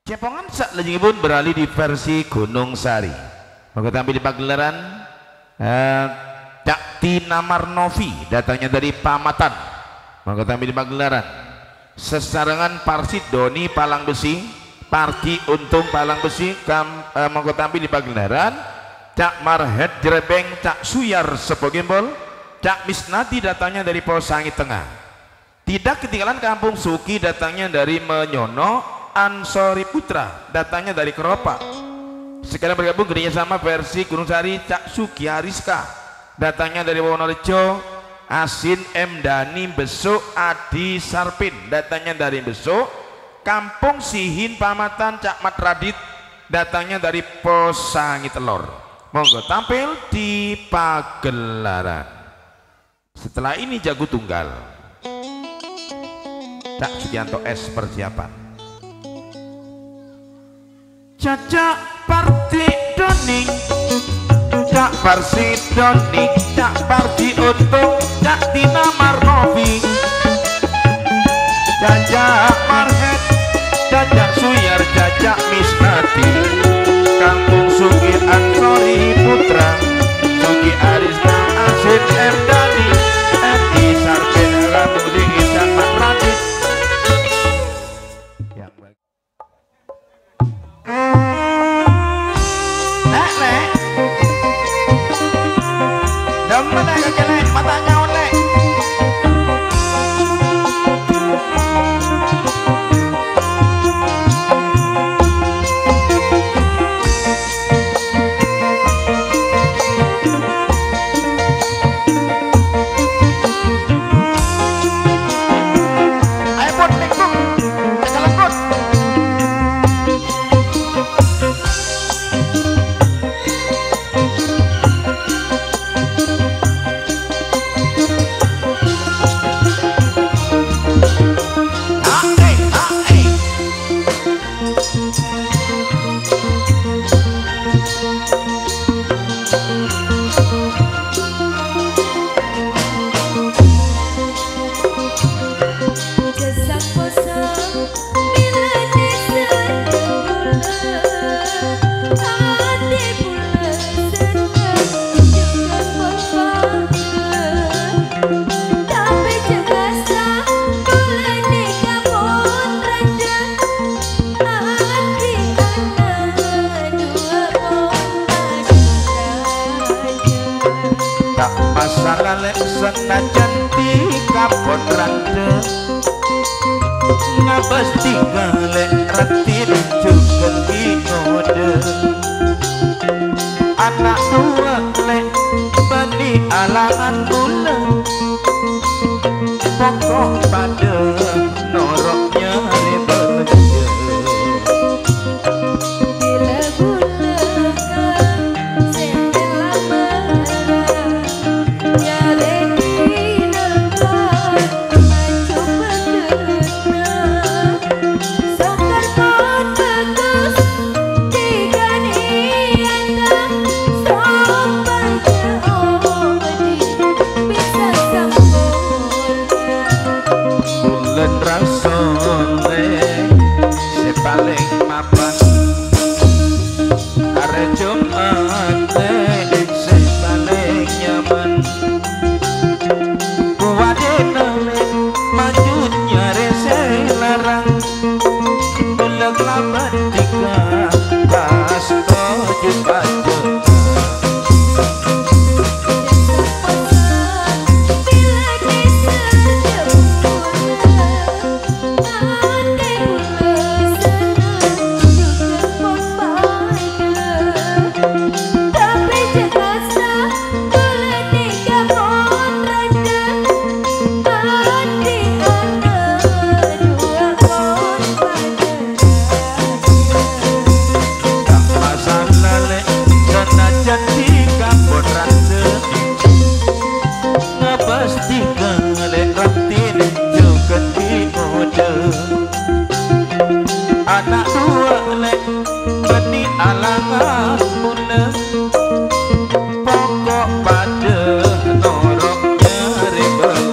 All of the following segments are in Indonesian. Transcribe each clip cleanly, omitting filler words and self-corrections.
Cepongan saklajengipun beralih di versi Gunung Sari. Monggo tampil di pagelaran Cak Tina Marnovi datangnya dari Pamatan. Monggo tampil di pagelaran sesarengan Parsi Doni Palang Besi, Parti Untung Palang Besi. Monggo tampil di pagelaran Cak Marhet Jrebeng, Cak Suyar Sepo Gembol, Cak Misnati datangnya dari Posangi Tengah. Tidak ketinggalan Kampung Suki datangnya dari Menyono, Ansori Putra datangnya dari Keropak. Sekarang bergabung kerjasama versi Gunung Sari Cak Suki Ariska datangnya dari Wonorejo, Asin M Dani Besok, Adi Sarpin datangnya dari Besok. Kampung Sihin Pamatan Cak Mat Radit datangnya dari Posangi Telor. Monggo tampil di pagelaran. Setelah ini jago tunggal Cak Sugianto S persiapan. Cacak Parti Doni, Cak Parsi Doni, Cak Parti Untung, Cak Tina Marnovi, Cacak Marhet, Cacak Suyar, Cacak Misnati, Kampung Suki Ansori Putra, Suki Ariska, Asin M Dani, Edi Sarpin, Ratu Dingin, Cak Mat Radit. Senajan di kapon rande ngabas tinggalek retin juga ngode anak dua lek bani alangan bulan pokok pada noroknya lebarnya anak dua lek bani alangan mula pokok pada noroknya rebel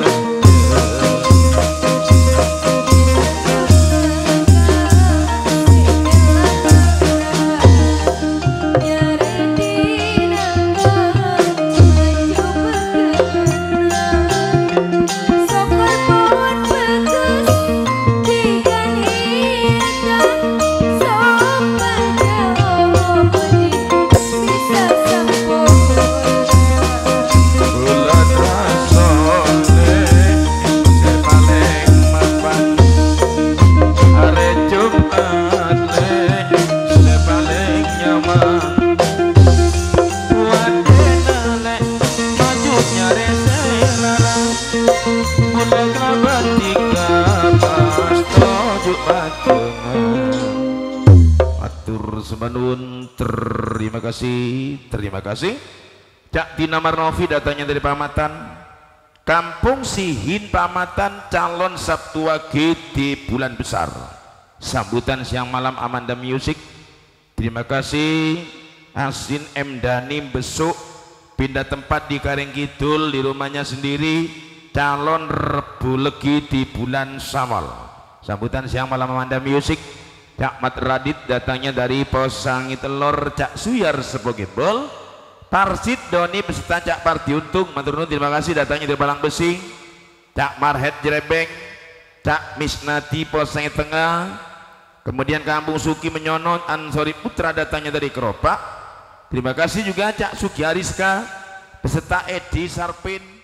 semenun. Terima kasih, terima kasih. Cak Tina Marnovi datangnya dari Pamatan, Kampung Sihin Pamatan, calon Sabtu Wage di bulan besar. Sambutan siang malam Amanda Music. Terima kasih. Asin M Dani besok pindah tempat di Karing Kidul di rumahnya sendiri, calon Rebu Legi di bulan Syawal. Sambutan siang malam Amanda Music. Cak Mat Radit datangnya dari Posangi Telur. Cak Suyar Sepogembol. Parsit Doni beserta Cak Pardi Untung, matur nuwun, terima kasih datangnya dari Palang Besi. Cak Marhet Jerebeng, Cak Misnati Posangi Tengah, kemudian Kampung Suki Menyono Ansori Putra datangnya dari Keropak. Terima kasih juga Cak Sugi Ariska beserta Edi Sarpin.